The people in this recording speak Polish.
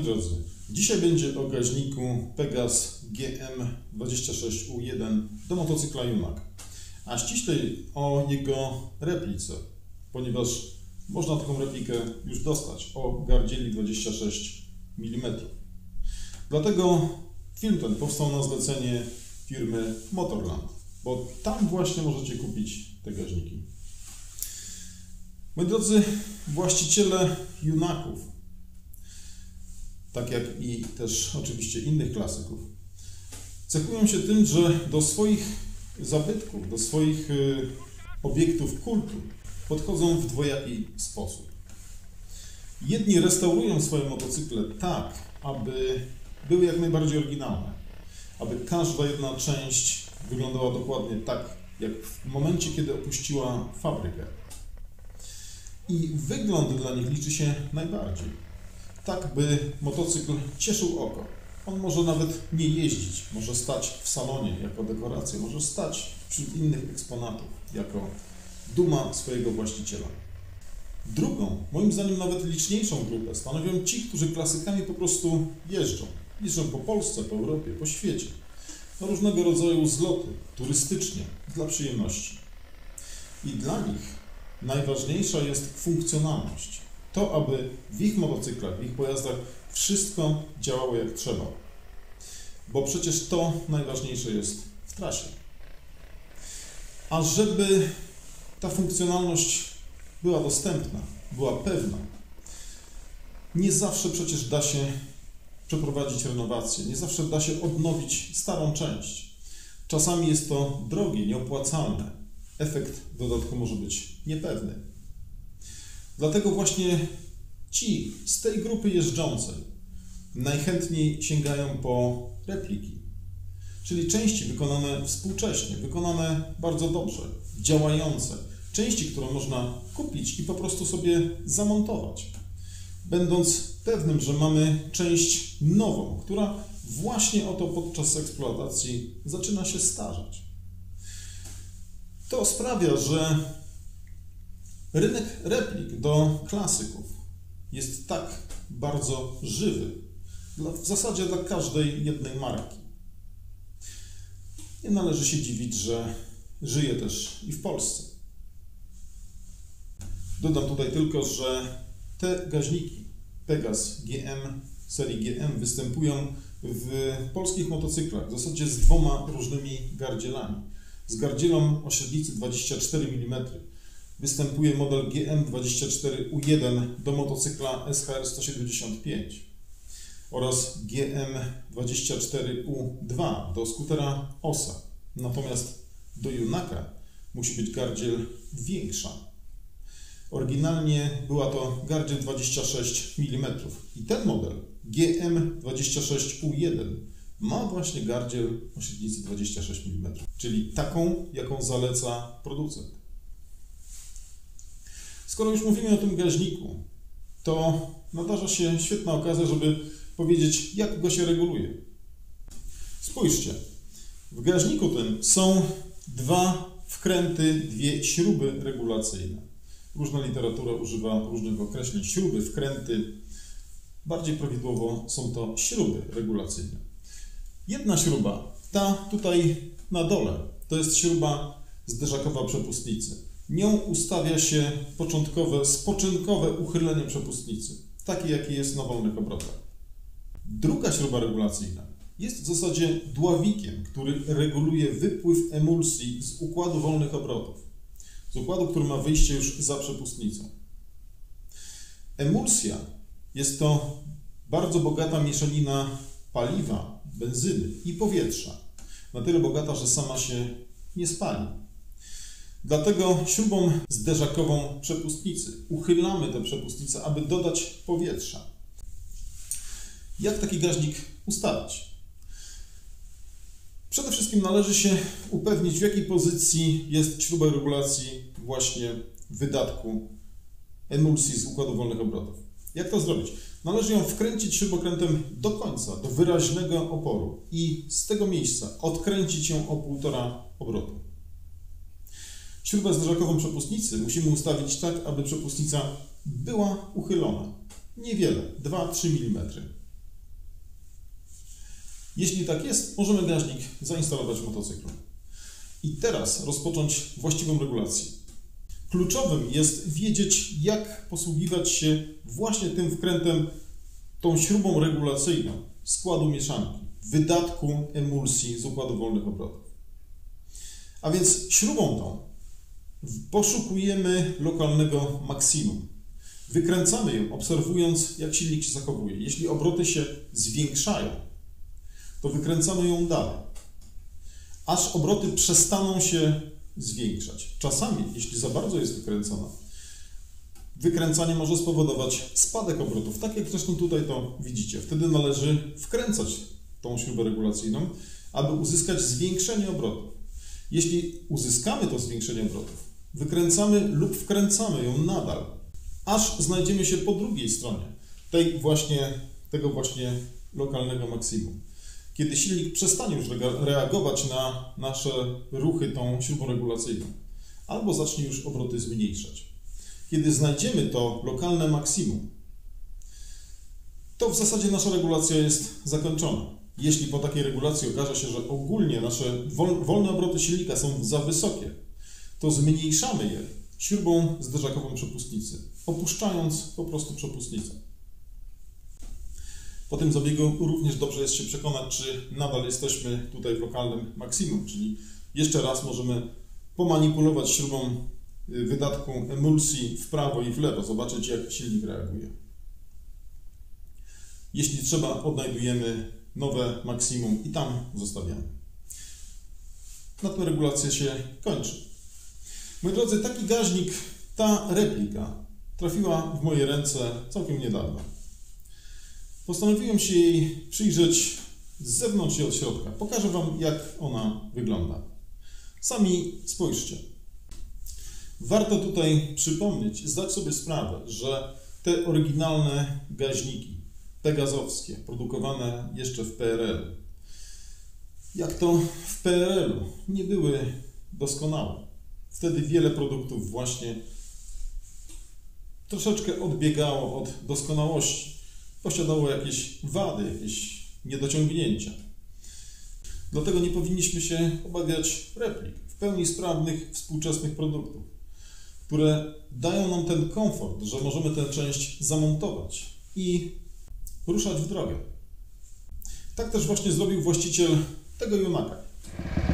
moi drodzy, dzisiaj będzie o gaźniku Pegas GM26U1 do motocykla Junak, a ściślej o jego replice, ponieważ można taką replikę już dostać o gardzieli 26 mm. Dlatego film ten powstał na zlecenie firmy Motorland, bo tam właśnie możecie kupić te gaźniki. Moi drodzy, właściciele Junaków, tak jak i też oczywiście innych klasyków, cechują się tym, że do swoich zabytków, do swoich obiektów kultu podchodzą w dwojaki sposób. Jedni restaurują swoje motocykle tak, aby były jak najbardziej oryginalne, aby każda jedna część wyglądała dokładnie tak, jak w momencie, kiedy opuściła fabrykę. I wygląd dla nich liczy się najbardziej. Tak, by motocykl cieszył oko. On może nawet nie jeździć, może stać w salonie jako dekoracja, może stać wśród innych eksponatów jako duma swojego właściciela. Drugą, moim zdaniem nawet liczniejszą grupę stanowią ci, którzy klasykami po prostu jeżdżą. Jeżdżą po Polsce, po Europie, po świecie. Na różnego rodzaju zloty, turystycznie, dla przyjemności. I dla nich najważniejsza jest funkcjonalność. To, aby w ich motocyklach, w ich pojazdach wszystko działało jak trzeba. Bo przecież to najważniejsze jest w trasie. A żeby ta funkcjonalność była dostępna, była pewna, nie zawsze przecież da się przeprowadzić renowację, nie zawsze da się odnowić starą część. Czasami jest to drogie, nieopłacalne. Efekt w dodatku może być niepewny. Dlatego właśnie ci z tej grupy jeżdżącej najchętniej sięgają po repliki, czyli części wykonane współcześnie, wykonane bardzo dobrze, działające, części, które można kupić i po prostu sobie zamontować, będąc pewnym, że mamy część nową, która właśnie oto podczas eksploatacji zaczyna się starzeć. To sprawia, że rynek replik do klasyków jest tak bardzo żywy, w zasadzie dla każdej jednej marki. Nie należy się dziwić, że żyje też i w Polsce. Dodam tutaj tylko, że te gaźniki Pegas GM serii GM występują w polskich motocyklach w zasadzie z dwoma różnymi gardzielami. Z gardzielą o średnicy 24 mm występuje model GM24U1 do motocykla SHR 175 oraz GM24U2 do skutera OSA. Natomiast do Junaka musi być gardziel większa. Oryginalnie była to gardziel 26 mm i ten model GM26U1 ma właśnie gardziel o średnicy 26 mm, czyli taką, jaką zaleca producent. Skoro już mówimy o tym gaźniku, to nadarza się świetna okazja, żeby powiedzieć, jak go się reguluje. Spójrzcie, w gaźniku tym są dwa wkręty, dwie śruby regulacyjne. Różna literatura używa różnych określeń. Śruby, wkręty. Bardziej prawidłowo są to śruby regulacyjne. Jedna śruba, ta tutaj na dole, to jest śruba zderzakowa przepustnicy. Nią ustawia się spoczynkowe uchylenie przepustnicy, takie jakie jest na wolnych obrotach. Druga śruba regulacyjna jest w zasadzie dławikiem, który reguluje wypływ emulsji z układu wolnych obrotów. Z układu, który ma wyjście już za przepustnicą. Emulsja jest to bardzo bogata mieszanina paliwa, benzyny i powietrza. Na tyle bogata, że sama się nie spali. Dlatego śrubą zderzakową przepustnicy uchylamy tę przepustnicę, aby dodać powietrza. Jak taki gaźnik ustawić? Przede wszystkim należy się upewnić, w jakiej pozycji jest śruba regulacji właśnie wydatku emulsji z układu wolnych obrotów. Jak to zrobić? Należy ją wkręcić śrubokrętem do końca, do wyraźnego oporu i z tego miejsca odkręcić ją o 1,5 obrotu. Śrubę zderzakową przepustnicy musimy ustawić tak, aby przepustnica była uchylona. Niewiele, 2-3 mm. Jeśli tak jest, możemy gaźnik zainstalować w motocyklu. I teraz rozpocząć właściwą regulację. Kluczowym jest wiedzieć, jak posługiwać się właśnie tym wkrętem, tą śrubą regulacyjną składu mieszanki, wydatku emulsji z układu wolnych obrotów. A więc śrubą tą poszukujemy lokalnego maksimum. Wykręcamy ją, obserwując, jak silnik się zachowuje. Jeśli obroty się zwiększają, to wykręcamy ją dalej, aż obroty przestaną się zwiększać. Czasami, jeśli za bardzo jest wykręcona, wykręcanie może spowodować spadek obrotów, tak jak zresztą tutaj to widzicie. Wtedy należy wkręcać tą śrubę regulacyjną, aby uzyskać zwiększenie obrotów. Jeśli uzyskamy to zwiększenie obrotów, wykręcamy lub wkręcamy ją nadal, aż znajdziemy się po drugiej stronie tego właśnie lokalnego maksimum. Kiedy silnik przestanie już reagować na nasze ruchy tą śrubą regulacyjną, albo zacznie już obroty zmniejszać. Kiedy znajdziemy to lokalne maksimum, to w zasadzie nasza regulacja jest zakończona. Jeśli po takiej regulacji okaże się, że ogólnie nasze wolne obroty silnika są za wysokie, to zmniejszamy je śrubą zderzakową przepustnicy, opuszczając po prostu przepustnicę. Po tym zabiegu również dobrze jest się przekonać, czy nadal jesteśmy tutaj w lokalnym maksimum, czyli jeszcze raz możemy pomanipulować śrubą wydatku emulsji w prawo i w lewo, zobaczyć, jak silnik reaguje. Jeśli trzeba, odnajdujemy nowe maksimum i tam zostawiamy. Na tym regulacja się kończy. Moi drodzy, taki gaźnik, ta replika trafiła w moje ręce całkiem niedawno. Postanowiłem się jej przyjrzeć z zewnątrz i od środka. Pokażę Wam, jak ona wygląda. Sami spójrzcie. Warto tutaj przypomnieć, zdać sobie sprawę, że te oryginalne gaźniki pegazowskie, produkowane jeszcze w PRL-u, jak to w PRL-u, nie były doskonałe. Wtedy wiele produktów właśnie troszeczkę odbiegało od doskonałości. Posiadało jakieś wady, jakieś niedociągnięcia. Dlatego nie powinniśmy się obawiać replik w pełni sprawnych, współczesnych produktów, które dają nam ten komfort, że możemy tę część zamontować i ruszać w drogę. Tak też właśnie zrobił właściciel tego Junaka.